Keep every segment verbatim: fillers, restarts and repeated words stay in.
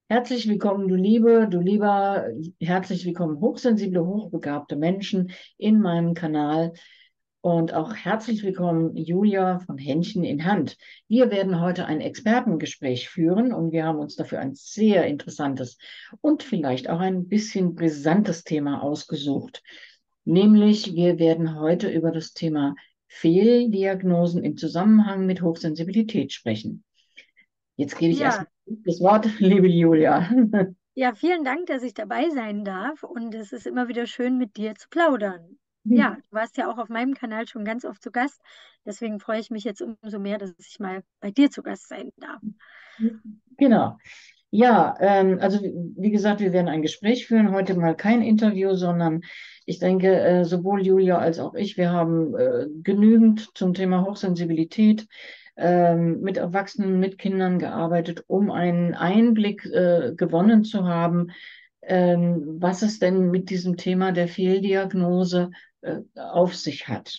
Herzlich willkommen, du Liebe, du Lieber, herzlich willkommen, hochsensible, hochbegabte Menschen in meinem Kanal und auch herzlich willkommen, Julia von Händchen in Hand. Wir werden heute ein Expertengespräch führen und wir haben uns dafür ein sehr interessantes und vielleicht auch ein bisschen brisantes Thema ausgesucht. Nämlich, wir werden heute über das Thema Fehldiagnosen im Zusammenhang mit Hochsensibilität sprechen. Jetzt gebe ich Ja, erstmal das Wort, liebe Julia. ja, vielen Dank, dass ich dabei sein darf und es ist immer wieder schön, mit dir zu plaudern. Ja, du warst ja auch auf meinem Kanal schon ganz oft zu Gast, deswegen freue ich mich jetzt umso mehr, dass ich mal bei dir zu Gast sein darf. Genau. Ja, ähm, also wie gesagt, wir werden ein Gespräch führen, heute mal kein Interview, sondern ich denke, äh, sowohl Julia als auch ich, wir haben äh, genügend zum Thema Hochsensibilität ähm, mit Erwachsenen, mit Kindern gearbeitet, um einen Einblick äh, gewonnen zu haben, ähm, was es denn mit diesem Thema der Fehldiagnose äh, auf sich hat.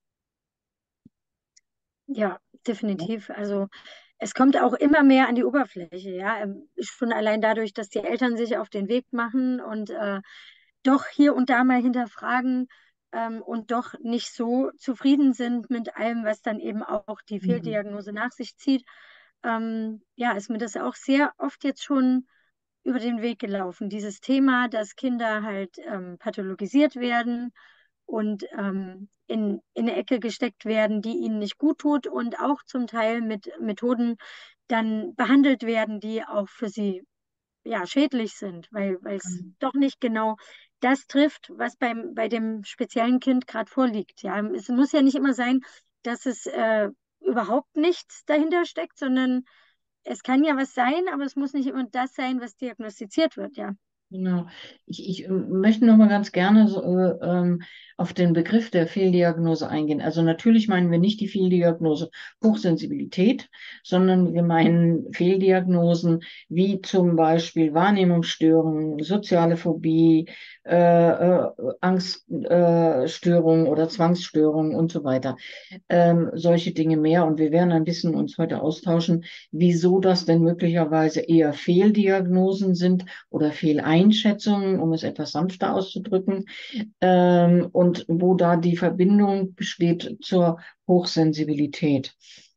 Ja, definitiv. Also es kommt auch immer mehr an die Oberfläche, ja. Ähm, Schon allein dadurch, dass die Eltern sich auf den Weg machen und äh, doch hier und da mal hinterfragen ähm, und doch nicht so zufrieden sind mit allem, was dann eben auch die Mhm. Fehldiagnose nach sich zieht. Ähm, ja, ist mir das auch sehr oft jetzt schon über den Weg gelaufen. Dieses Thema, dass Kinder halt ähm, pathologisiert werden und ähm, in, in eine Ecke gesteckt werden, die ihnen nicht gut tut und auch zum Teil mit Methoden dann behandelt werden, die auch für sie ja, schädlich sind, weil, weil es doch nicht genau das trifft, was beim, bei dem speziellen Kind gerade vorliegt. Ja, es muss ja nicht immer sein, dass es äh, überhaupt nichts dahinter steckt, sondern es kann ja was sein, aber es muss nicht immer das sein, was diagnostiziert wird, ja. Genau. Ich, ich ähm, möchte noch mal ganz gerne so, äh, ähm, auf den Begriff der Fehldiagnose eingehen. Also natürlich meinen wir nicht die Fehldiagnose Hochsensibilität, sondern wir meinen Fehldiagnosen wie zum Beispiel Wahrnehmungsstörungen, soziale Phobie, äh, äh, Angststörungen äh, Störungen oder Zwangsstörungen und so weiter. Ähm, solche Dinge mehr. Und wir werden ein bisschen uns heute austauschen, wieso das denn möglicherweise eher Fehldiagnosen sind oder Fehleinschätzungen, um es etwas sanfter auszudrücken, ähm, und wo da die Verbindung besteht zur Hochsensibilität.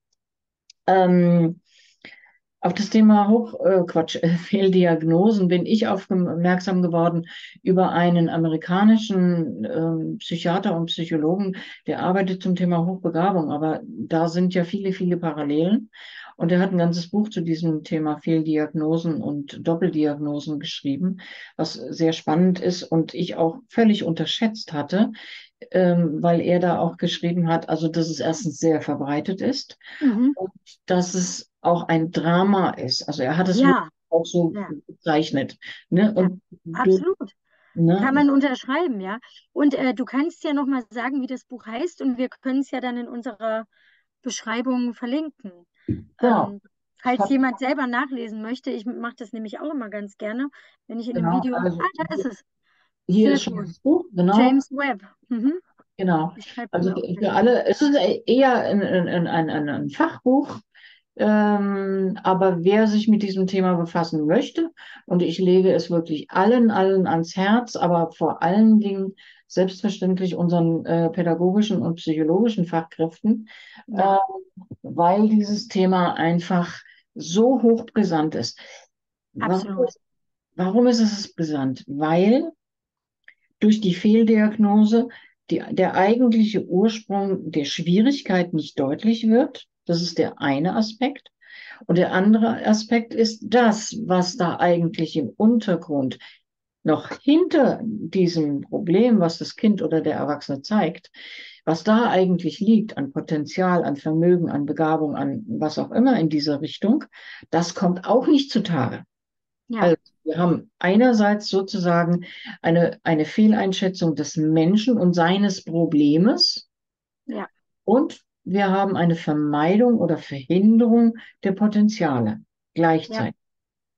Ähm, auf das Thema Hoch, äh, Quatsch, äh, Fehldiagnosen bin ich aufmerksam geworden über einen amerikanischen ähm, Psychiater und Psychologen, der arbeitet zum Thema Hochbegabung, aber da sind ja viele, viele Parallelen. Und er hat ein ganzes Buch zu diesem Thema Fehldiagnosen und Doppeldiagnosen geschrieben, was sehr spannend ist und ich auch völlig unterschätzt hatte, ähm, weil er da auch geschrieben hat, also dass es erstens sehr verbreitet ist Mhm. und dass es auch ein Drama ist. Also er hat es wirklich Ja, auch so ja, bezeichnet. Ne? ja, Und du, absolut. Kann ne? man unterschreiben, ja. Und äh, du kannst ja noch mal sagen, wie das Buch heißt, und wir können es ja dann in unserer Beschreibung verlinken. Genau. Ähm, Ich Falls habe jemand selber nachlesen möchte, ich mache das nämlich auch immer ganz gerne, wenn ich in einem genau, Video. Ah, also da ist es. hier Sehr ist schon gut. das Buch, genau, James Webb. Mhm. genau. Ich schreibe es Also mir auch für gleich auf. alle, es ist eher ein, ein, ein, ein, ein Fachbuch, ähm, aber wer sich mit diesem Thema befassen möchte, und ich lege es wirklich allen, allen ans Herz, aber vor allen Dingen selbstverständlich unseren äh, pädagogischen und psychologischen Fachkräften, äh, Ja, weil dieses Thema einfach so hochbrisant ist. Warum, absolut. warum ist es brisant? Weil durch die Fehldiagnose die, der eigentliche Ursprung der Schwierigkeit nicht deutlich wird. Das ist der eine Aspekt. Und der andere Aspekt ist das, was da eigentlich im Untergrund noch hinter diesem Problem, was das Kind oder der Erwachsene zeigt, was da eigentlich liegt an Potenzial, an Vermögen, an Begabung, an was auch immer in dieser Richtung, das kommt auch nicht zutage. Ja, Also wir haben einerseits sozusagen eine, eine Fehleinschätzung des Menschen und seines Problemes ja, und wir haben eine Vermeidung oder Verhinderung der Potenziale ja. gleichzeitig.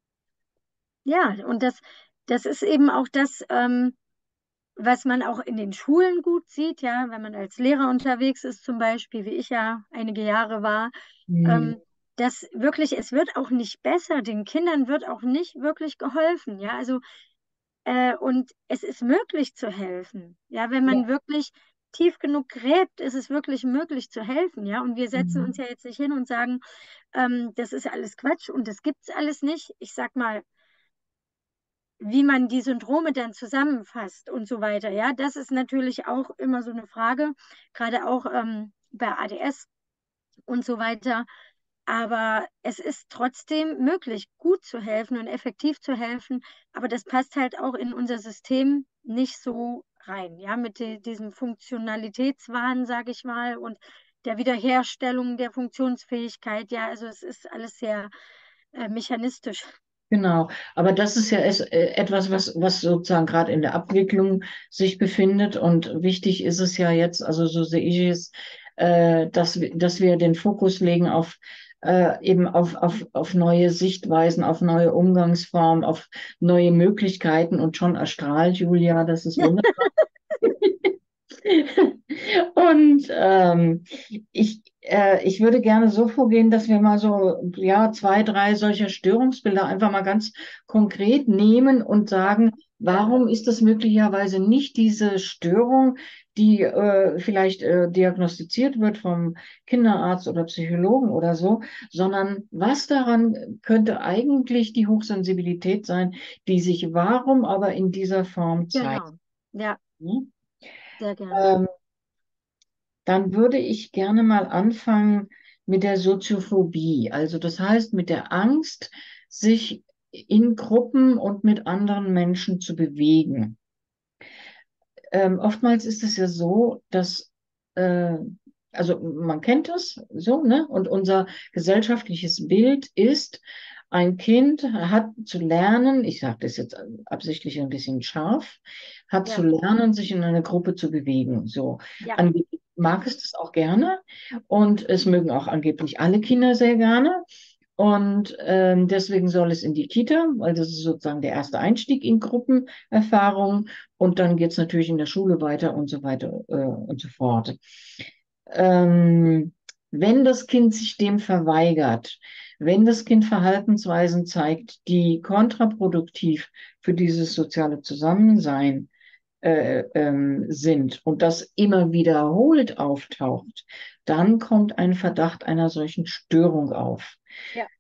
Ja, und das, das ist eben auch das, ähm, was man auch in den Schulen gut sieht, ja, wenn man als Lehrer unterwegs ist, zum Beispiel, wie ich ja einige Jahre war, Hm. ähm, dass wirklich, es wird auch nicht besser, den Kindern wird auch nicht wirklich geholfen, ja, also äh, und es ist möglich zu helfen, ja, wenn Ja. man wirklich tief genug gräbt, ist es wirklich möglich zu helfen, ja, und wir setzen uns Mhm. ja jetzt nicht hin und sagen, ähm, das ist alles Quatsch und das gibt's alles nicht. Ich sag mal, wie man die Syndrome dann zusammenfasst und so weiter, ja, das ist natürlich auch immer so eine Frage, gerade auch ähm, bei A D S und so weiter. Aber es ist trotzdem möglich, gut zu helfen und effektiv zu helfen. Aber das passt halt auch in unser System nicht so rein. Ja, mit die, diesem Funktionalitätswahn, sage ich mal, und der Wiederherstellung der Funktionsfähigkeit. Ja, also es ist alles sehr äh, mechanistisch. Genau, aber das ist ja es, äh, etwas, was, was sozusagen gerade in der Abwicklung sich befindet. Und wichtig ist es ja jetzt, also so sehe ich es, äh, dass, wir- dass wir den Fokus legen auf äh, eben auf, auf, auf neue Sichtweisen, auf neue Umgangsformen, auf neue Möglichkeiten. Und schon erstrahlt Julia, das ist wunderbar. Und ähm, ich, äh, ich würde gerne so vorgehen, dass wir mal so, ja, zwei, drei solcher Störungsbilder einfach mal ganz konkret nehmen und Ja, sagen, gerne. warum ist das möglicherweise nicht diese Störung, die äh, vielleicht äh, diagnostiziert wird vom Kinderarzt oder Psychologen oder so, sondern was daran könnte eigentlich die Hochsensibilität sein, die sich warum aber in dieser Form zeigt. Genau. Ja, Ne? sehr gerne. Ähm, Dann würde ich gerne mal anfangen mit der Soziophobie. Also das heißt mit der Angst, sich in Gruppen und mit anderen Menschen zu bewegen. Ähm, oftmals ist es ja so, dass, äh, also man kennt das so, ne? Und unser gesellschaftliches Bild ist, ein Kind hat zu lernen, ich sage das jetzt absichtlich ein bisschen scharf, hat zu Ja, lernen, sich in einer Gruppe zu bewegen. So, ja, angeblich mag es das auch gerne und es mögen auch angeblich alle Kinder sehr gerne. Und ähm, deswegen soll es in die Kita, weil das ist sozusagen der erste Einstieg in Gruppenerfahrung. Und dann geht es natürlich in der Schule weiter und so weiter äh, und so fort. Ähm, Wenn das Kind sich dem verweigert, wenn das Kind Verhaltensweisen zeigt, die kontraproduktiv für dieses soziale Zusammensein äh, ähm, sind und das immer wiederholt auftaucht, dann kommt ein Verdacht einer solchen Störung auf. ja,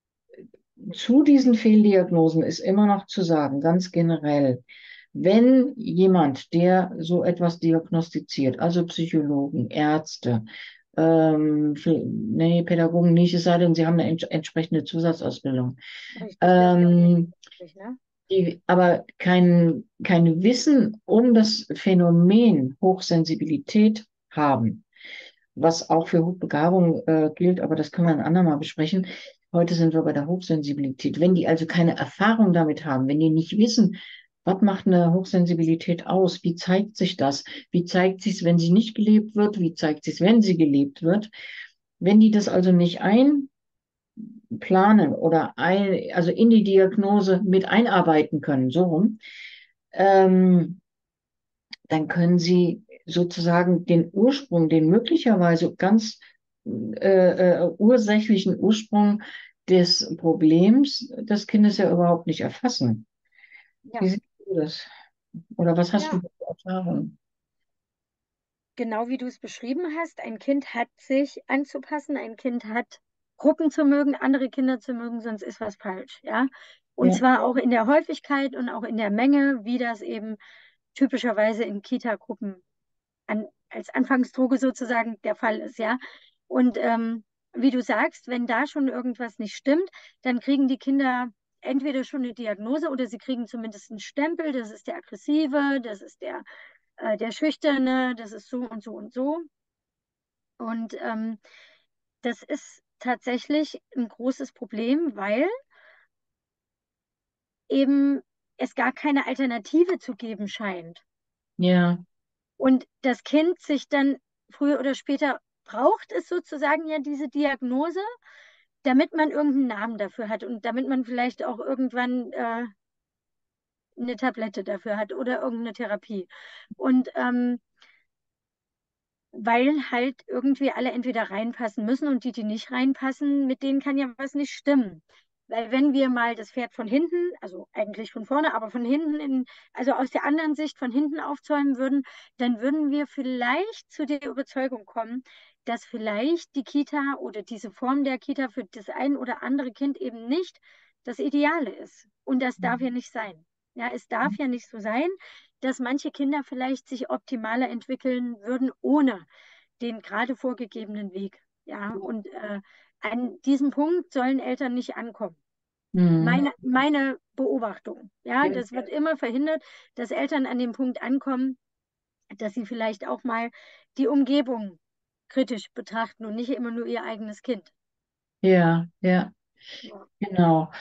Zu diesen Fehldiagnosen ist immer noch zu sagen, ganz generell, wenn jemand, der so etwas diagnostiziert, also Psychologen, Ärzte, ähm, für- nee, Pädagogen nicht, es sei denn, sie haben eine ents entsprechende Zusatzausbildung, richtig, das ist auch ähm, wichtig, ne? die aber kein, kein Wissen um das Phänomen Hochsensibilität haben, was auch für Hochbegabung äh, gilt, aber das können wir ein andermal besprechen. Heute sind wir bei der Hochsensibilität. Wenn die also keine Erfahrung damit haben, wenn die nicht wissen, was macht eine Hochsensibilität aus, wie zeigt sich das, wie zeigt sich es, wenn sie nicht gelebt wird, wie zeigt sich es, wenn sie gelebt wird, wenn die das also nicht einplanen oder ein, also in die Diagnose mit einarbeiten können, so rum, ähm, dann können Sie sozusagen den Ursprung, den möglicherweise ganz äh, äh, ursächlichen Ursprung des Problems des Kindes ja überhaupt nicht erfassen. Ja, Wie siehst du das? Oder was hast du ja, für Erfahrungen? genau wie du es beschrieben hast, ein Kind hat sich anzupassen, ein Kind hat Gruppen zu mögen, andere Kinder zu mögen, sonst ist was falsch, ja. Und Ja, zwar auch in der Häufigkeit und auch in der Menge, wie das eben typischerweise in Kita-Gruppen an, als Anfangsdroge sozusagen der Fall ist, ja. Und ähm, wie du sagst, wenn da schon irgendwas nicht stimmt, dann kriegen die Kinder entweder schon eine Diagnose oder sie kriegen zumindest einen Stempel, das ist der Aggressive, das ist der, äh, der Schüchterne, das ist so und so und so. Und ähm, das ist tatsächlich ein großes Problem, weil eben es gar keine Alternative zu geben scheint. ja, Und das Kind sich dann früher oder später braucht es sozusagen ja diese Diagnose, damit man irgendeinen Namen dafür hat und damit man vielleicht auch irgendwann äh, eine Tablette dafür hat oder irgendeine Therapie. Und ähm, weil halt irgendwie alle entweder reinpassen müssen und die, die nicht reinpassen, mit denen kann ja was nicht stimmen. Weil wenn wir mal das Pferd von hinten, also eigentlich von vorne, aber von hinten in, also aus der anderen Sicht von hinten aufzäumen würden, dann würden wir vielleicht zu der Überzeugung kommen, dass vielleicht die Kita oder diese Form der Kita für das ein oder andere Kind eben nicht das Ideale ist. Und das darf ja nicht sein. Ja, es darf ja nicht so sein, dass manche Kinder vielleicht sich optimaler entwickeln würden ohne den gerade vorgegebenen Weg. Ja, und äh, an diesem Punkt sollen Eltern nicht ankommen. Hm. Meine, meine Beobachtung. Ja, Ja, das wird immer verhindert, dass Eltern an dem Punkt ankommen, dass sie vielleicht auch mal die Umgebung kritisch betrachten und nicht immer nur ihr eigenes Kind. ja, ja, Ja. genau.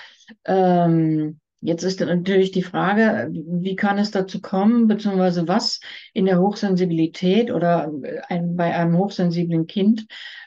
Ähm, jetzt ist dann natürlich die Frage, wie kann es dazu kommen, beziehungsweise was in der Hochsensibilität oder ein, bei einem hochsensiblen Kind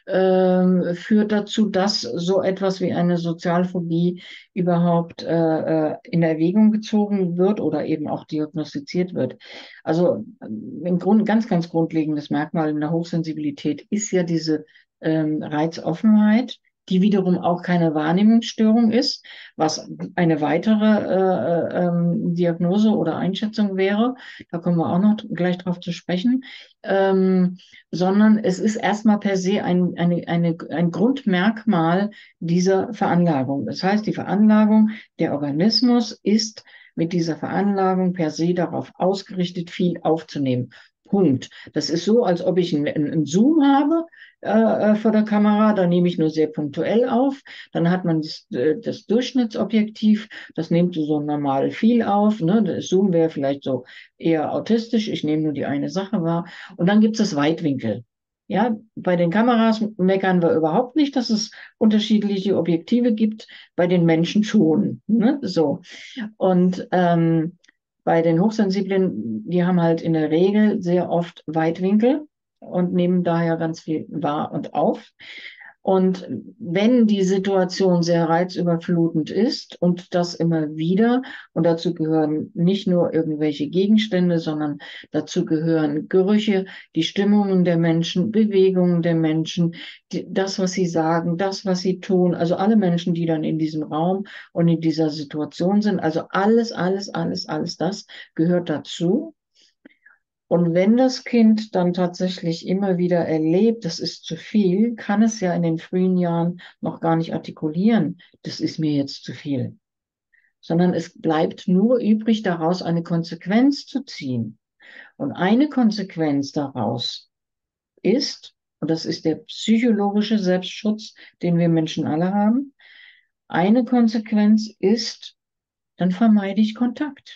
ähm, führt dazu, dass so etwas wie eine Sozialphobie überhaupt äh, äh, in Erwägung gezogen wird oder eben auch diagnostiziert wird. Also ein Grund, ganz, ganz grundlegendes Merkmal in der Hochsensibilität ist ja diese ähm, Reizoffenheit, die wiederum auch keine Wahrnehmungsstörung ist, was eine weitere äh, äh, ähm, Diagnose oder Einschätzung wäre. Da kommen wir auch noch gleich drauf zu sprechen. Ähm, sondern es ist erstmal per se ein, eine, eine, ein Grundmerkmal dieser Veranlagung. Das heißt, die Veranlagung, der Organismus ist mit dieser Veranlagung per se darauf ausgerichtet, viel aufzunehmen. Punkt. Das ist so, als ob ich einen, einen Zoom habe äh, äh, vor der Kamera, da nehme ich nur sehr punktuell auf. Dann hat man das, äh, das Durchschnittsobjektiv, das nimmt so normal viel auf. Ne? Das Zoom wäre vielleicht so eher autistisch, ich nehme nur die eine Sache wahr. Und dann gibt es das Weitwinkel. Ja, bei den Kameras meckern wir überhaupt nicht, dass es unterschiedliche Objektive gibt, bei den Menschen schon. Ne? So. Und ähm, bei den Hochsensiblen, die haben halt in der Regel sehr oft Weitwinkel und nehmen daher ganz viel wahr und auf. Und wenn die Situation sehr reizüberflutend ist und das immer wieder, und dazu gehören nicht nur irgendwelche Gegenstände, sondern dazu gehören Gerüche, die Stimmungen der Menschen, Bewegungen der Menschen, die, das, was sie sagen, das, was sie tun, also alle Menschen, die dann in diesem Raum und in dieser Situation sind, also alles, alles, alles, alles das gehört dazu. Und wenn das Kind dann tatsächlich immer wieder erlebt, das ist zu viel, kann es ja in den frühen Jahren noch gar nicht artikulieren, das ist mir jetzt zu viel, sondern es bleibt nur übrig, daraus eine Konsequenz zu ziehen. Und eine Konsequenz daraus ist, und das ist der psychologische Selbstschutz, den wir Menschen alle haben, eine Konsequenz ist, dann vermeide ich Kontakt,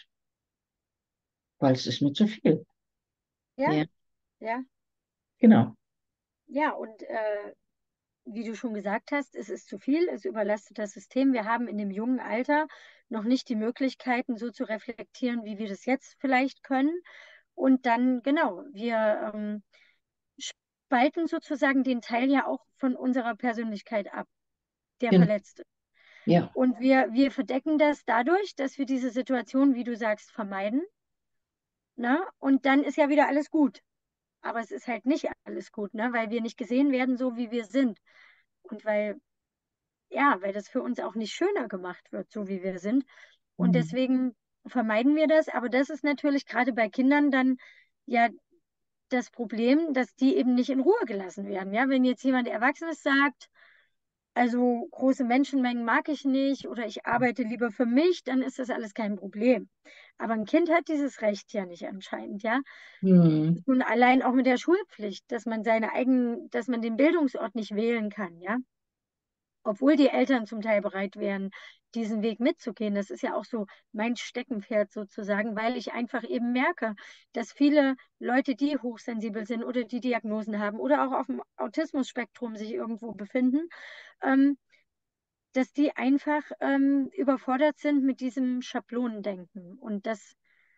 weil es ist mir zu viel. Ja, Ja, ja, genau. ja, und äh, wie du schon gesagt hast, es ist zu viel, es überlastet das System. Wir haben in dem jungen Alter noch nicht die Möglichkeiten, so zu reflektieren, wie wir das jetzt vielleicht können. Und dann, genau, wir ähm, spalten sozusagen den Teil ja auch von unserer Persönlichkeit ab, der Genau. verletzt ist. Ja. Und wir, wir verdecken das dadurch, dass wir diese Situation, wie du sagst, vermeiden. Ne? Und dann ist ja wieder alles gut. Aber es ist halt nicht alles gut, ne? Weil wir nicht gesehen werden, so wie wir sind. Und weil ja, weil das für uns auch nicht schöner gemacht wird, so wie wir sind. Und Hm. deswegen vermeiden wir das. Aber das ist natürlich gerade bei Kindern dann ja das Problem, dass die eben nicht in Ruhe gelassen werden. Ja, wenn jetzt jemand Erwachsenes sagt, also große Menschenmengen mag ich nicht oder ich arbeite lieber für mich, dann ist das alles kein Problem. Aber ein Kind hat dieses Recht ja nicht anscheinend, ja. Hm. Und allein auch mit der Schulpflicht, dass man seine eigenen, dass man den Bildungsort nicht wählen kann, ja. Obwohl die Eltern zum Teil bereit wären, diesen Weg mitzugehen. Das ist ja auch so mein Steckenpferd sozusagen, weil ich einfach eben merke, dass viele Leute, die hochsensibel sind oder die Diagnosen haben oder auch auf dem Autismus-Spektrum sich irgendwo befinden, ähm, dass die einfach ähm, überfordert sind mit diesem Schablonendenken und dass,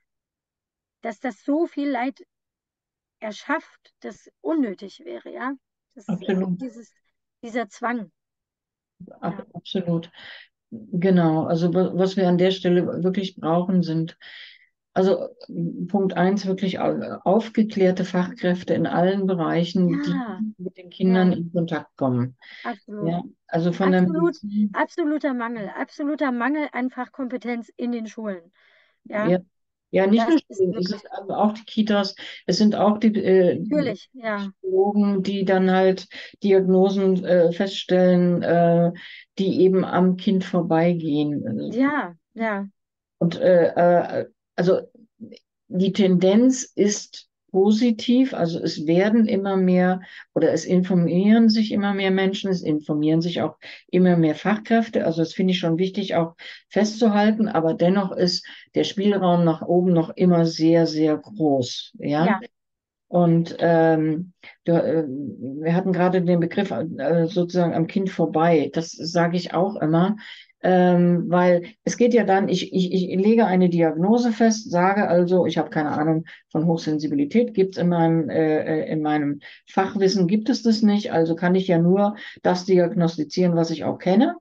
dass das so viel Leid erschafft, das unnötig wäre, ja. Das, Absolut. dieses, dieser Zwang, Ab, ja. absolut. Genau. Also wa- was wir an der Stelle wirklich brauchen, sind Also m, Punkt eins, wirklich au- aufgeklärte Fachkräfte in allen Bereichen, die Ja, mit den Kindern ja, in Kontakt kommen. absolut. Ja, also von der Absolut, Medizin. absoluter Mangel, absoluter Mangel an Fachkompetenz in den Schulen. Ja, Ja, ja, nicht das nur ist Schulen, es wirklich, ist also auch die Kitas, es sind auch die äh, natürlich, ja, Psychologen, die dann halt Diagnosen äh, feststellen, äh, die eben am Kind vorbeigehen. ja, ja, Und äh, äh, also die Tendenz ist positiv, also es werden immer mehr oder es informieren sich immer mehr Menschen, es informieren sich auch immer mehr Fachkräfte. Also das finde ich schon wichtig auch festzuhalten, aber dennoch ist der Spielraum nach oben noch immer sehr, sehr groß. Ja. ja, Und ähm, du, äh, wir hatten gerade den Begriff äh, sozusagen am Kind vorbei. Das sage ich auch immer, ähm, weil es geht ja dann, ich, ich, ich lege eine Diagnose fest, sage also, ich habe keine Ahnung von Hochsensibilität, gibt es in meinem, äh, äh, in meinem Fachwissen, gibt es das nicht, also kann ich ja nur das diagnostizieren, was ich auch kenne.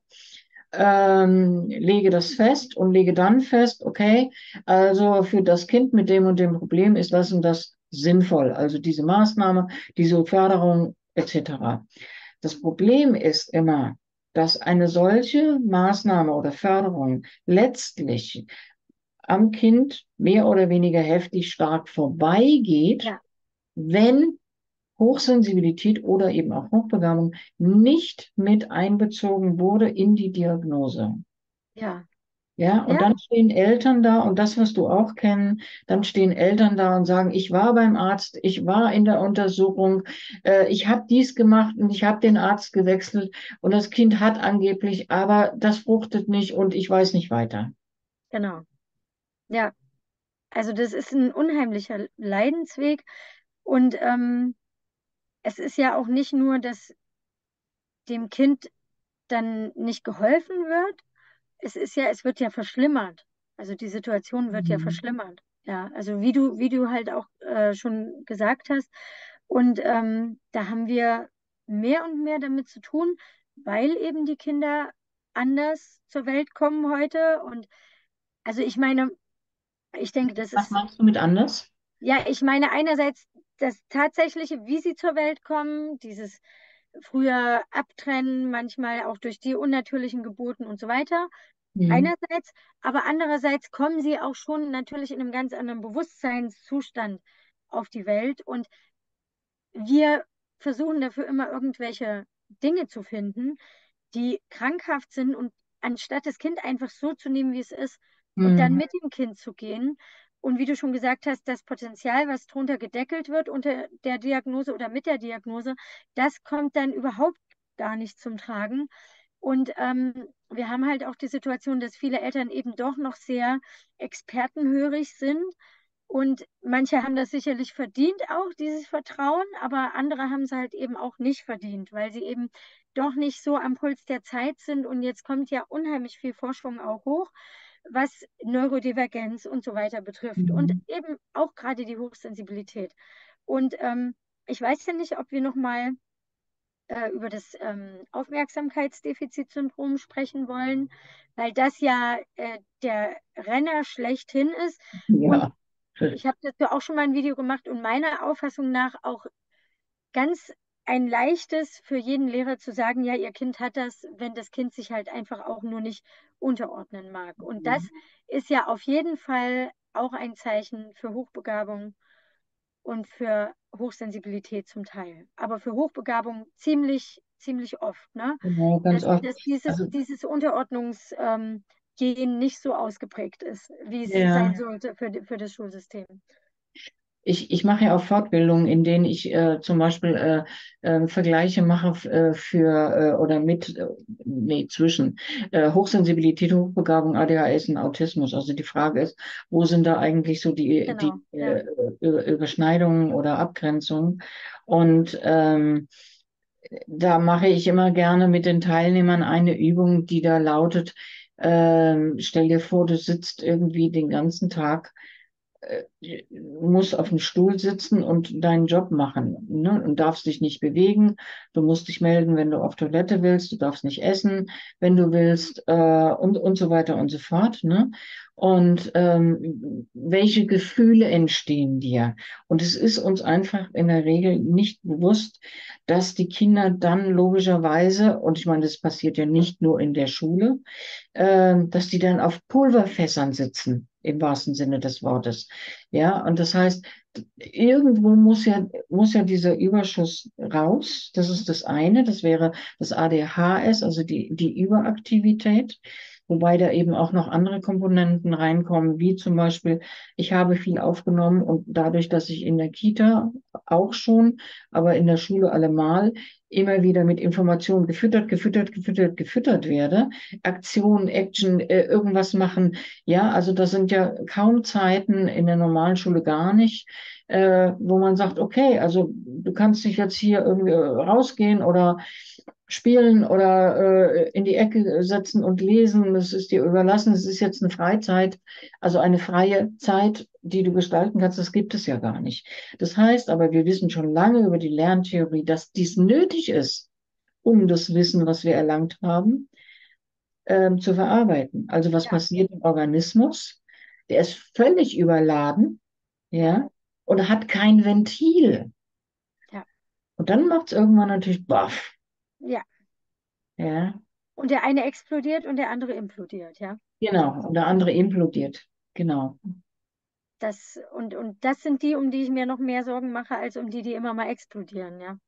Ähm, lege das fest und lege dann fest, okay, also für das Kind mit dem und dem Problem ist das und das sinnvoll, also diese Maßnahme, diese Förderung et cetera. Das Problem ist immer, dass eine solche Maßnahme oder Förderung letztlich am Kind mehr oder weniger heftig stark vorbeigeht, ja, wenn Hochsensibilität oder eben auch Hochbegabung nicht mit einbezogen wurde in die Diagnose. ja, Ja, und ja, dann stehen Eltern da und das wirst du auch kennen, dann stehen Eltern da und sagen, ich war beim Arzt, ich war in der Untersuchung, äh, ich habe dies gemacht und ich habe den Arzt gewechselt und das Kind hat angeblich, aber das fruchtet nicht und ich weiß nicht weiter. genau. Ja, also das ist ein unheimlicher Leidensweg und ähm, es ist ja auch nicht nur, dass dem Kind dann nicht geholfen wird, es ist ja, es wird ja verschlimmert. Also die Situation wird ja Mhm. verschlimmert. Ja, also wie du, wie du halt auch äh, schon gesagt hast. Und ähm, da haben wir mehr und mehr damit zu tun, weil eben die Kinder anders zur Welt kommen heute. Und also ich meine, ich denke, das Was ist, meinst du mit anders? ja, ich meine einerseits das Tatsächliche, wie sie zur Welt kommen, dieses früher Abtrennen, manchmal auch durch die unnatürlichen Geburten und so weiter. Mhm. Einerseits, aber andererseits kommen sie auch schon natürlich in einem ganz anderen Bewusstseinszustand auf die Welt und wir versuchen dafür immer irgendwelche Dinge zu finden, die krankhaft sind und anstatt das Kind einfach so zu nehmen, wie es ist und dann Mhm. mit dem Kind zu gehen und wie du schon gesagt hast, das Potenzial, was drunter gedeckelt wird unter der Diagnose oder mit der Diagnose, das kommt dann überhaupt gar nicht zum Tragen. Und ähm, wir haben halt auch die Situation, dass viele Eltern eben doch noch sehr expertenhörig sind. Und manche haben das sicherlich verdient, auch dieses Vertrauen, aber andere haben es halt eben auch nicht verdient, weil sie eben doch nicht so am Puls der Zeit sind. Und jetzt kommt ja unheimlich viel Forschung auch hoch, was Neurodivergenz und so weiter betrifft und Mhm. eben auch gerade die Hochsensibilität. Und ähm, ich weiß ja nicht, ob wir nochmal äh, über das ähm, Aufmerksamkeitsdefizitsyndrom sprechen wollen, weil das ja äh, der Renner schlechthin ist. Und Ja. ich habe dazu auch schon mal ein Video gemacht und meiner Auffassung nach auch ganz ein leichtes für jeden Lehrer zu sagen, ja, ihr Kind hat das, wenn das Kind sich halt einfach auch nur nicht unterordnen mag. Und das ist ja auf jeden Fall auch ein Zeichen für Hochbegabung und für Hochsensibilität zum Teil. Aber für Hochbegabung ziemlich, ziemlich oft, ne? Genau, ganz Dass, oft. dass dieses, Also, dieses Unterordnungs, ähm, Gen nicht so ausgeprägt ist, wie es sein ja. sollte für, die- für das Schulsystem. Ich, ich mache ja auch Fortbildungen, in denen ich äh, zum Beispiel äh, äh, Vergleiche mache f- äh, für äh, oder mit, äh, nee, zwischen äh, Hochsensibilität, Hochbegabung, A D H S und Autismus. Also die Frage ist, wo sind da eigentlich so die, die Genau, ja, äh, Über- Überschneidungen oder Abgrenzungen? Und ähm, da mache ich immer gerne mit den Teilnehmern eine Übung, die da lautet, ähm, stell dir vor, du sitzt irgendwie den ganzen Tag äh, musst auf dem Stuhl sitzen und deinen Job machen, ne? Und darfst dich nicht bewegen. Du musst dich melden, wenn du auf Toilette willst. Du darfst nicht essen, wenn du willst, äh, und, und so weiter und so fort, ne? Und ähm, welche Gefühle entstehen dir? Und es ist uns einfach in der Regel nicht bewusst, dass die Kinder dann logischerweise, und ich meine, das passiert ja nicht nur in der Schule, äh, dass die dann auf Pulverfässern sitzen, im wahrsten Sinne des Wortes. Ja, und das heißt, irgendwo muss ja, muss ja dieser Überschuss raus. Das ist das eine. Das wäre das A D H S, also die, die Überaktivität. Wobei da eben auch noch andere Komponenten reinkommen, wie zum Beispiel, ich habe viel aufgenommen und dadurch, dass ich in der Kita auch schon, aber in der Schule allemal immer wieder mit Informationen gefüttert, gefüttert, gefüttert, gefüttert werde, Aktion, Action, äh, irgendwas machen. Ja, also das sind ja kaum Zeiten in der normalen Schule gar nicht, äh, wo man sagt, okay, also du kannst dich jetzt hier irgendwie rausgehen oder spielen oder äh, in die Ecke setzen und lesen. Das ist dir überlassen. Es ist jetzt eine Freizeit, also eine freie Zeit, die du gestalten kannst. Das gibt es ja gar nicht. Das heißt aber, wir wissen schon lange über die Lerntheorie, dass dies nötig ist, um das Wissen, was wir erlangt haben, ähm, zu verarbeiten. Also was Ja, passiert im Organismus? Der ist völlig überladen, ja, ja, und hat kein Ventil. ja, Und dann macht es irgendwann natürlich baff, ja. ja, Und der eine explodiert und der andere implodiert, ja. genau. Und der andere implodiert, genau. Das, und, und das sind die, um die ich mir noch mehr Sorgen mache, als um die, die immer mal explodieren, ja.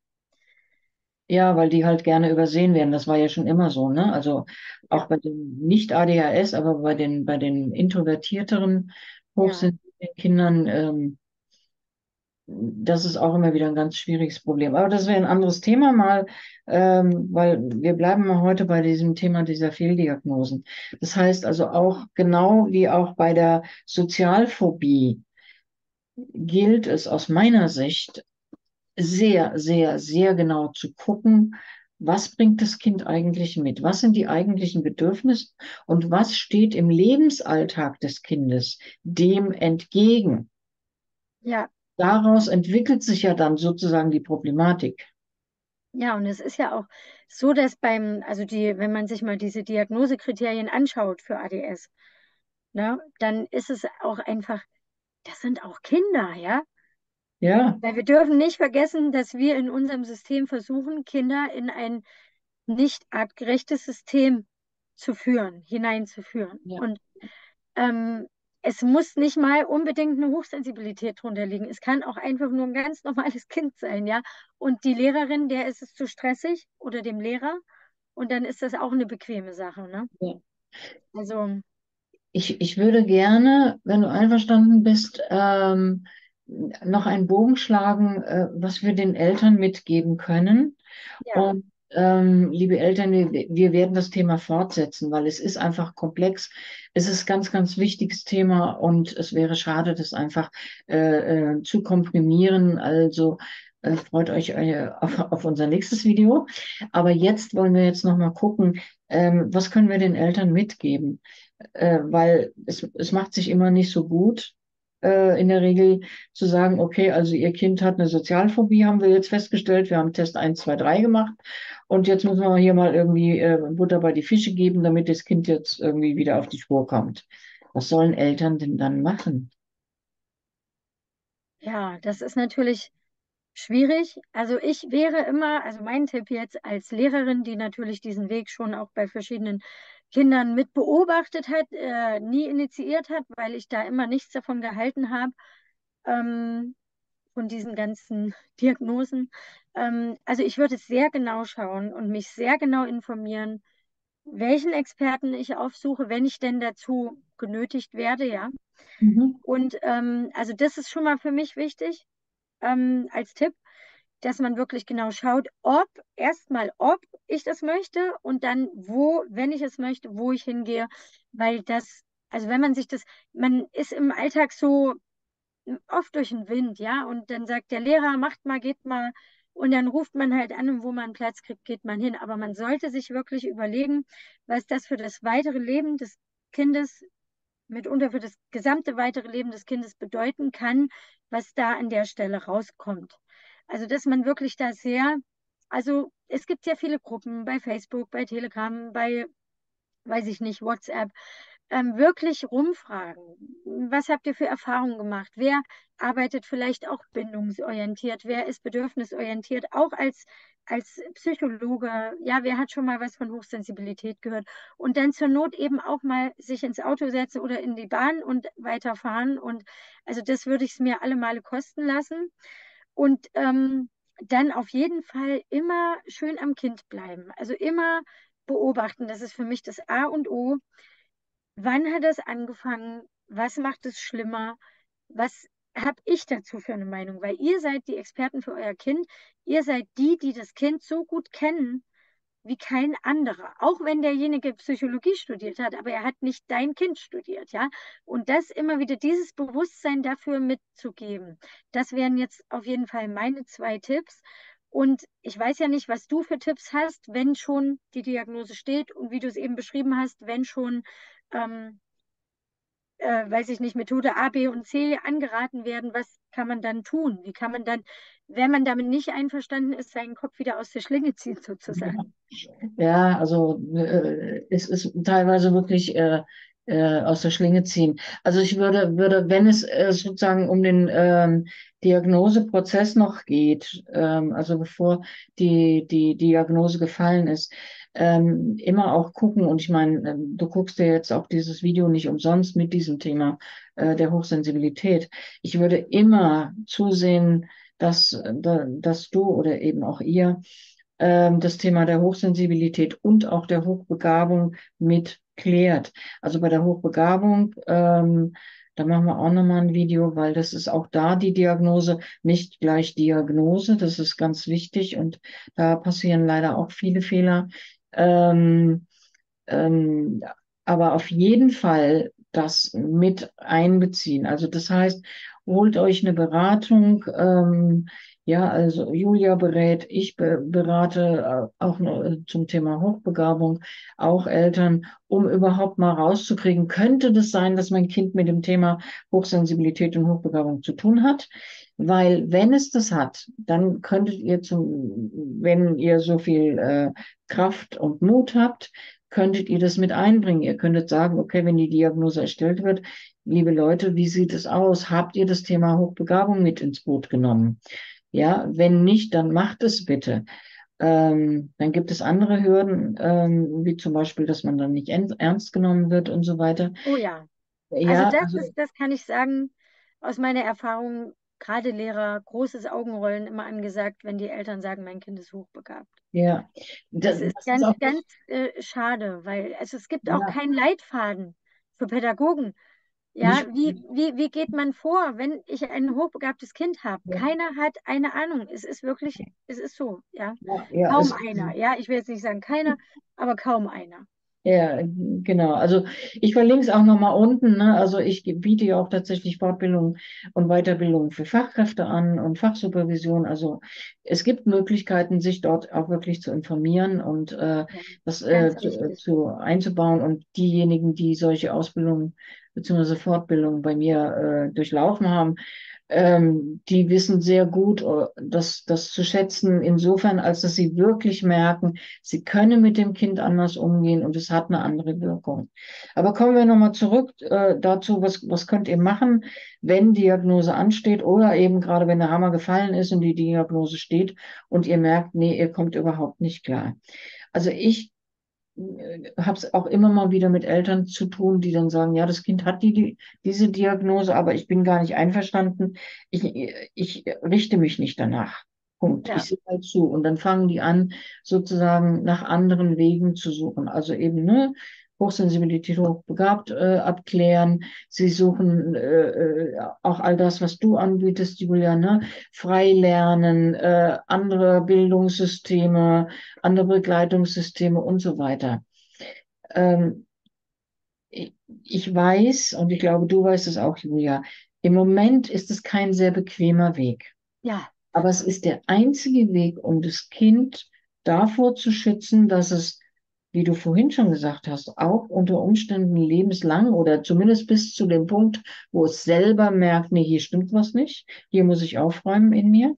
Ja, weil die halt gerne übersehen werden. Das war ja schon immer so, ne? Also Ja, auch bei den nicht-A D H S, aber bei den, bei den introvertierteren, ja, hochsensiblen Kindern, ähm, das ist auch immer wieder ein ganz schwieriges Problem. Aber das wäre ein anderes Thema mal, ähm, weil wir bleiben mal heute bei diesem Thema dieser Fehldiagnosen. Das heißt also auch genau wie auch bei der Sozialphobie gilt es aus meiner Sicht sehr, sehr, sehr genau zu gucken, was bringt das Kind eigentlich mit? Was sind die eigentlichen Bedürfnisse und was steht im Lebensalltag des Kindes dem entgegen? ja, Daraus entwickelt sich ja dann sozusagen die Problematik. ja. Und es ist ja auch so, dass beim, also die, wenn man sich mal diese Diagnosekriterien anschaut für A D S, ne, dann ist es auch einfach, das sind auch Kinder, ja. Ja, Weil wir dürfen nicht vergessen, dass wir in unserem System versuchen, Kinder in ein nicht artgerechtes System zu führen, hineinzuführen. ja, Und ähm, es muss nicht mal unbedingt eine Hochsensibilität drunter liegen. Es kann auch einfach nur ein ganz normales Kind sein, ja. Und die Lehrerin, der ist es zu stressig oder dem Lehrer. Und dann ist das auch eine bequeme Sache, ne? ja. Also, Ich, ich würde gerne, wenn du einverstanden bist, ähm, noch einen Bogen schlagen, äh, was wir den Eltern mitgeben können. ja, Und ähm, liebe Eltern, wir, wir werden das Thema fortsetzen, weil es ist einfach komplex. Es ist ganz, ganz wichtiges Thema und es wäre schade, das einfach äh, äh, zu komprimieren. Also äh, freut euch äh, auf, auf unser nächstes Video. Aber jetzt wollen wir jetzt noch mal gucken, ähm, was können wir den Eltern mitgeben? Äh, weil es, es macht sich immer nicht so gut, äh, in der Regel zu sagen, okay, also Ihr Kind hat eine Sozialphobie, haben wir jetzt festgestellt, wir haben Test eins, zwei, drei gemacht und jetzt müssen wir hier mal irgendwie äh, Butter bei die Fische geben, damit das Kind jetzt irgendwie wieder auf die Spur kommt. Was sollen Eltern denn dann machen? ja, das ist natürlich schwierig. Also ich wäre immer, also mein Tipp jetzt als Lehrerin, die natürlich diesen Weg schon auch bei verschiedenen Kindern mit beobachtet hat, äh, nie initiiert hat, weil ich da immer nichts davon gehalten habe, ähm, von diesen ganzen Diagnosen. Ähm, also ich würde sehr genau schauen und mich sehr genau informieren, welchen Experten ich aufsuche, wenn ich denn dazu genötigt werde, ja. Mhm. Und ähm, also das ist schon mal für mich wichtig, ähm, als Tipp, dass man wirklich genau schaut, ob, erstmal, ob ich das möchte und dann, wo, wenn ich es möchte, wo ich hingehe, weil das, also wenn man sich das, man ist im Alltag so oft durch den Wind, ja, und dann sagt der Lehrer, macht mal, geht mal, und dann ruft man halt an und wo man einen Platz kriegt, geht man hin. Aber man sollte sich wirklich überlegen, was das für das weitere Leben des Kindes mitunter für das gesamte weitere Leben des Kindes bedeuten kann, was da an der Stelle rauskommt. Also, dass man wirklich da sehr, also es gibt ja viele Gruppen bei Facebook, bei Telegram, bei, weiß ich nicht, WhatsApp, ähm, wirklich rumfragen. Was habt ihr für Erfahrungen gemacht? Wer arbeitet vielleicht auch bindungsorientiert? Wer ist bedürfnisorientiert? Auch als, als Psychologe, ja, wer hat schon mal was von Hochsensibilität gehört? Und dann zur Not eben auch mal sich ins Auto setzen oder in die Bahn und weiterfahren. Und also das würde ich es mir alle Male kosten lassen. Und ähm, dann auf jeden Fall immer schön am Kind bleiben. Also immer beobachten. Das ist für mich das A und O. Wann hat es angefangen? Was macht es schlimmer? Was habe ich dazu für eine Meinung? Weil ihr seid die Experten für euer Kind. Ihr seid die, die das Kind so gut kennen wie kein anderer. Auch wenn derjenige Psychologie studiert hat, aber er hat nicht dein Kind studiert, ja? Und das immer wieder, dieses Bewusstsein dafür mitzugeben, das wären jetzt auf jeden Fall meine zwei Tipps. Und ich weiß ja nicht, was du für Tipps hast, wenn schon die Diagnose steht und wie du es eben beschrieben hast, wenn schon ähm, äh, weiß ich nicht, Methode A, B und C angeraten werden, was kann man dann tun? Wie kann man dann, wenn man damit nicht einverstanden ist, seinen Kopf wieder aus der Schlinge ziehen, sozusagen? Ja, also äh, es ist teilweise wirklich äh, äh, aus der Schlinge ziehen. Also ich würde, würde, wenn es äh, sozusagen um den ähm, Diagnoseprozess noch geht, ähm, also bevor die, die Diagnose gefallen ist, ähm, immer auch gucken, und ich meine, ähm, du guckst dir jetzt auch dieses Video nicht umsonst mit diesem Thema äh, der Hochsensibilität. Ich würde immer zusehen, dass, äh, da- dass du oder eben auch ihr ähm, das Thema der Hochsensibilität und auch der Hochbegabung mit klärt. Also bei der Hochbegabung, ähm, da machen wir auch nochmal ein Video, weil das ist auch da die Diagnose, nicht gleich Diagnose, das ist ganz wichtig und da passieren leider auch viele Fehler. Ähm, ähm, aber auf jeden Fall das mit einbeziehen. Also das heißt, holt euch eine Beratung. Ähm, ja, also Julia berät, ich be berate äh, auch noch äh, zum Thema Hochbegabung, auch Eltern, um überhaupt mal rauszukriegen, könnte das sein, dass mein Kind mit dem Thema Hochsensibilität und Hochbegabung zu tun hat? Weil wenn es das hat, dann könntet ihr zum, wenn ihr so viel äh, Kraft und Mut habt, könntet ihr das mit einbringen. Ihr könntet sagen, okay, wenn die Diagnose erstellt wird, liebe Leute, wie sieht es aus? Habt ihr das Thema Hochbegabung mit ins Boot genommen? Ja, wenn nicht, dann macht es bitte. Ähm, dann gibt es andere Hürden, ähm, wie zum Beispiel, dass man dann nicht ernst genommen wird und so weiter. Oh ja, also Ja, das ist, also das kann ich sagen, aus meiner Erfahrung, gerade Lehrer, großes Augenrollen immer angesagt, wenn die Eltern sagen, mein Kind ist hochbegabt. ja, Das das, ist das ist ganz, auch ganz nicht, äh, schade, weil also es gibt auch ja, keinen Leitfaden für Pädagogen. Ja, nicht, wie, wie, wie geht man vor, wenn ich ein hochbegabtes Kind habe? ja, Keiner hat eine Ahnung. Es ist wirklich, es ist so, ja. ja, ja, Kaum es, einer, ja. Ich will jetzt nicht sagen keiner, aber kaum einer. ja, genau. Also ich verlinke es auch nochmal unten. Ne? Also ich biete ja auch tatsächlich Fortbildung und Weiterbildung für Fachkräfte an und Fachsupervision. Also es gibt Möglichkeiten, sich dort auch wirklich zu informieren und äh, Ja, das äh, ganz zu, äh, wichtig. zu einzubauen. Und diejenigen, die solche Ausbildungen beziehungsweise Fortbildungen bei mir äh, durchlaufen haben, ähm, die wissen sehr gut, äh, das, das zu schätzen, insofern, als dass sie wirklich merken, sie können mit dem Kind anders umgehen und es hat eine andere Wirkung. Aber kommen wir nochmal zurück äh, dazu, was, was könnt ihr machen, wenn Diagnose ansteht oder eben gerade wenn der Hammer gefallen ist und die Diagnose steht und ihr merkt, nee, ihr kommt überhaupt nicht klar. Also ich habe es auch immer mal wieder mit Eltern zu tun, die dann sagen, ja, das Kind hat die, die, diese Diagnose, aber ich bin gar nicht einverstanden. Ich, ich richte mich nicht danach. Punkt. Ja, Ich sehe halt zu. Und dann fangen die an, sozusagen nach anderen Wegen zu suchen. Also eben, ne, Hochsensibilität, hochbegabt äh, abklären. Sie suchen äh, äh, auch all das, was du anbietest, Julia, ne? Freilernen, äh, andere Bildungssysteme, andere Begleitungssysteme und so weiter. Ähm, ich, ich weiß, und ich glaube, du weißt es auch, Julia, im Moment ist es kein sehr bequemer Weg. ja, Aber es ist der einzige Weg, um das Kind davor zu schützen, dass es wie du vorhin schon gesagt hast, auch unter Umständen lebenslang oder zumindest bis zu dem Punkt, wo es selber merkt, nee, hier stimmt was nicht, hier muss ich aufräumen in mir,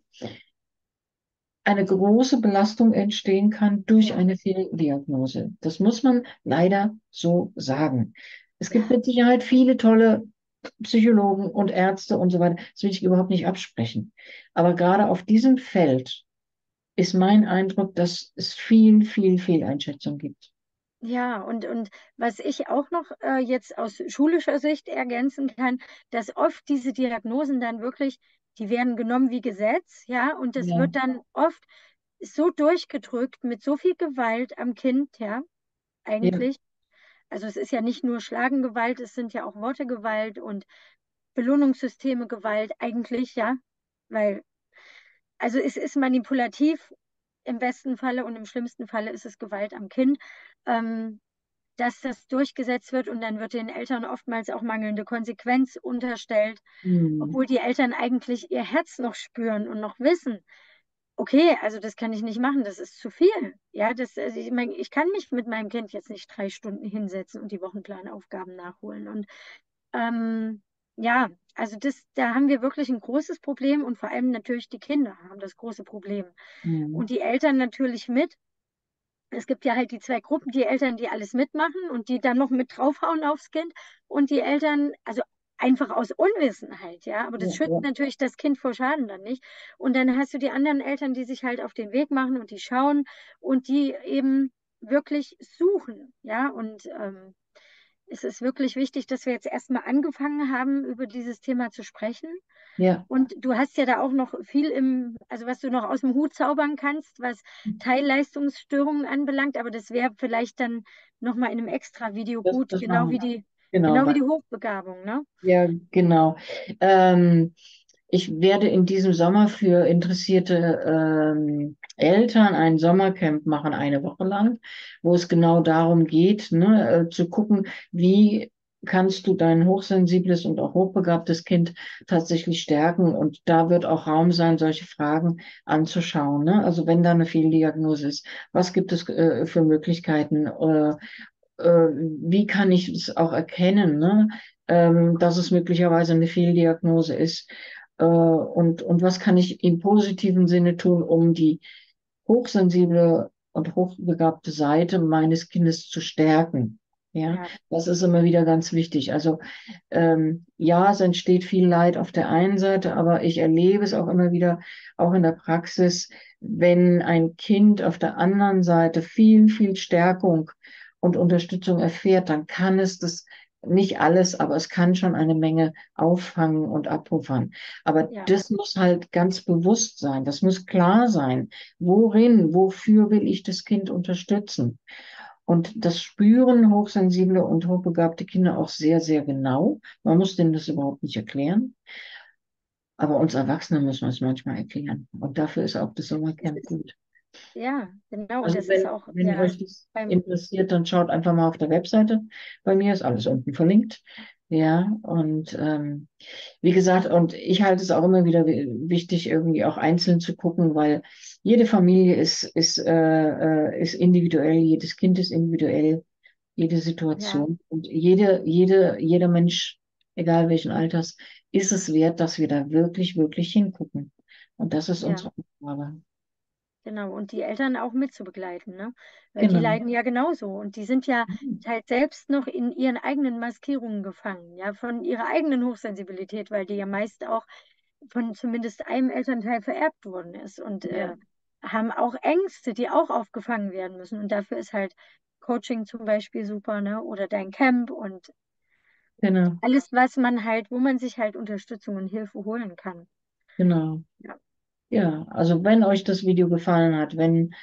eine große Belastung entstehen kann durch Ja, eine Fehldiagnose. Das muss man leider so sagen. Es gibt ja. mit Sicherheit viele tolle Psychologen und Ärzte und so weiter. Das will ich überhaupt nicht absprechen. Aber gerade auf diesem Feld ist mein Eindruck, dass es viel, viel Fehleinschätzung gibt. Ja, und, und was ich auch noch äh, jetzt aus schulischer Sicht ergänzen kann, dass oft diese Diagnosen dann wirklich, die werden genommen wie Gesetz, ja, und das Ja, wird dann oft so durchgedrückt mit so viel Gewalt am Kind, ja, ja, eigentlich. Also es ist ja nicht nur Schlagengewalt, es sind ja auch Wortegewalt und Belohnungssysteme Gewalt eigentlich, ja, weil, also es ist manipulativ im besten Falle und im schlimmsten Falle ist es Gewalt am Kind. Ähm, dass das durchgesetzt wird und dann wird den Eltern oftmals auch mangelnde Konsequenz unterstellt, hm, obwohl die Eltern eigentlich ihr Herz noch spüren und noch wissen, okay, also das kann ich nicht machen, das ist zu viel. Ja, das, also ich meine, ich kann mich mit meinem Kind jetzt nicht drei Stunden hinsetzen und die Wochenplanaufgaben nachholen. Und ähm, ja, also das, da haben wir wirklich ein großes Problem und vor allem natürlich die Kinder haben das große Problem. hm, Und die Eltern natürlich mit. Es gibt ja halt die zwei Gruppen, die Eltern, die alles mitmachen und die dann noch mit draufhauen aufs Kind und die Eltern, also einfach aus Unwissenheit, ja, aber das ja, schützt ja, natürlich das Kind vor Schaden dann nicht. Und dann hast du die anderen Eltern, die sich halt auf den Weg machen und die schauen und die eben wirklich suchen, ja, und ähm, es ist wirklich wichtig, dass wir jetzt erstmal angefangen haben, über dieses Thema zu sprechen. ja. Und du hast ja da auch noch viel im, also was du noch aus dem Hut zaubern kannst, was Teilleistungsstörungen anbelangt, aber das wäre vielleicht dann nochmal in einem extra Video Das, gut, das genau wie machen wir. die, Genau, genau wie weil die Hochbegabung, ne? ja, genau. Ähm, ich werde in diesem Sommer für interessierte ähm, Eltern ein Sommercamp machen, eine Woche lang, wo es genau darum geht, ne, äh, zu gucken, wie kannst du dein hochsensibles und auch hochbegabtes Kind tatsächlich stärken. Und da wird auch Raum sein, solche Fragen anzuschauen. Ne? Also wenn da eine Fehldiagnose ist, was gibt es äh, für Möglichkeiten? Äh, äh, wie kann ich es auch erkennen, ne? Ähm, dass es möglicherweise eine Fehldiagnose ist? Äh, und, und was kann ich im positiven Sinne tun, um die hochsensible und hochbegabte Seite meines Kindes zu stärken? Ja, Ja, das ist immer wieder ganz wichtig. Also ähm, ja, es entsteht viel Leid auf der einen Seite, aber ich erlebe es auch immer wieder, auch in der Praxis, wenn ein Kind auf der anderen Seite viel, viel Stärkung und Unterstützung erfährt, dann kann es das nicht alles, aber es kann schon eine Menge auffangen und abpuffern. Aber ja, das muss halt ganz bewusst sein. Das muss klar sein. Worin, wofür will ich das Kind unterstützen? Und das spüren hochsensible und hochbegabte Kinder auch sehr, sehr genau. Man muss denen das überhaupt nicht erklären. Aber uns Erwachsene müssen wir es manchmal erklären. Und dafür ist auch das das Sommercamp ist, gut. ja, genau, und Also das ist wenn, auch, wenn ja, euch das beim, interessiert, dann schaut einfach mal auf der Webseite. Bei mir ist alles unten verlinkt. Ja, und ähm, wie gesagt, und ich halte es auch immer wieder wi- wichtig, irgendwie auch einzeln zu gucken, weil jede Familie ist, ist, äh, äh, ist individuell, jedes Kind ist individuell, jede ja, Situation und jede, jede, jeder Mensch, egal welchen Alters, ist es wert, dass wir da wirklich, wirklich hingucken. Und das ist ja. unsere Aufgabe. Genau, und die Eltern auch mitzubegleiten, ne? Weil die Genau. leiden ja genauso und die sind ja halt selbst noch in ihren eigenen Maskierungen gefangen, ja, von ihrer eigenen Hochsensibilität, weil die ja meist auch von zumindest einem Elternteil vererbt worden ist und Ja, äh, haben auch Ängste, die auch aufgefangen werden müssen. Und dafür ist halt Coaching zum Beispiel super, ne? Oder dein Camp und genau, alles, was man halt, wo man sich halt Unterstützung und Hilfe holen kann. genau. Ja, Ja, also wenn euch das Video gefallen hat, wenn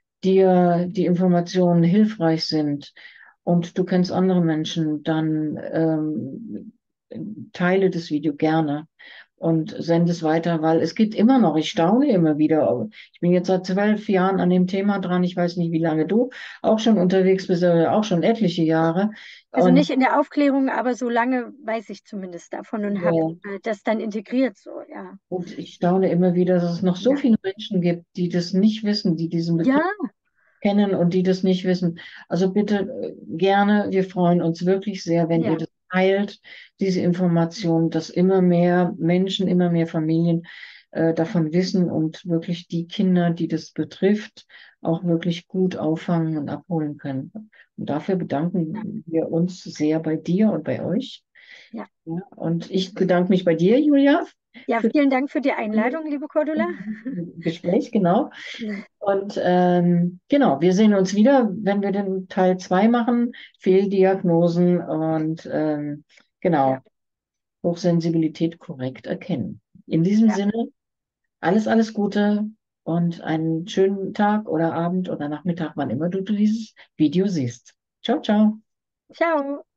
dir die Informationen hilfreich sind und du kennst andere Menschen, dann ähm, teile das Video gerne und sende es weiter, weil es gibt immer noch, ich staune immer wieder. Ich bin jetzt seit zwölf Jahren an dem Thema dran. Ich weiß nicht, wie lange du auch schon unterwegs bist, aber auch schon etliche Jahre. also Und nicht in der Aufklärung, aber so lange weiß ich zumindest davon und habe ja, äh, das dann integriert, so, ja. und ich staune immer wieder, dass es noch so Ja, viele Menschen gibt, die das nicht wissen, die diesen ja, Begriff kennen und die das nicht wissen. Also bitte äh, gerne, wir freuen uns wirklich sehr, wenn ihr Ja, das teilt, diese Information, dass immer mehr Menschen, immer mehr Familien äh, davon wissen und wirklich die Kinder, die das betrifft, auch wirklich gut auffangen und abholen können. Und dafür ja, bedanken wir uns sehr bei dir und bei euch. ja. Ja, und ich bedanke mich bei dir, Julia, Ja, für vielen Dank für die das Einladung, liebe Cordula. Gespräch, genau. Und ähm, genau, wir sehen uns wieder, wenn wir den Teil zwei machen, Fehldiagnosen und ähm, Ja, genau, Hochsensibilität korrekt erkennen. In diesem ja. Sinne, alles, alles Gute und einen schönen Tag oder Abend oder Nachmittag, wann immer du dieses Video siehst. Ciao, ciao. Ciao.